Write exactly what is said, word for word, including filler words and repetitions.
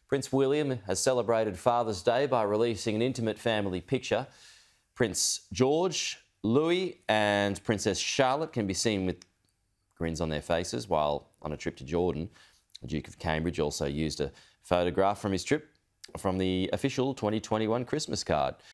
Prince William has celebrated Father's Day by releasing an intimate family picture. Prince George, Louis and Princess Charlotte can be seen with grins on their faces while on a trip to Jordan. The Duke of Cambridge also used a photograph from his trip from the official twenty twenty-one Christmas card.